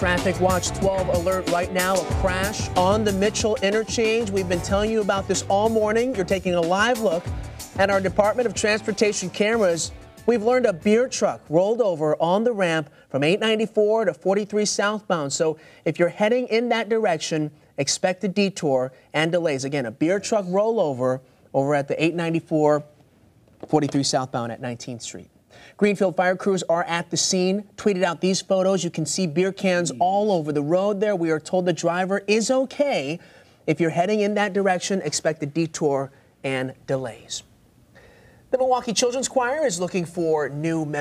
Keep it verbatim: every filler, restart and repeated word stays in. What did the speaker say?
Traffic Watch twelve alert right now. A crash on the Mitchell Interchange. We've been telling you about this all morning. You're taking a live look at our Department of Transportation cameras. We've learned a beer truck rolled over on the ramp from eight ninety-four to forty-three southbound. So if you're heading in that direction, expect a detour and delays. Again, a beer truck rollover over at the eight ninety-four, forty-three southbound at nineteenth street. Greenfield fire crews are at the scene, tweeted out these photos. You can see beer cans all over the road there. We are told the driver is okay. If you're heading in that direction, expect a detour and delays. The Milwaukee Children's Choir is looking for new members.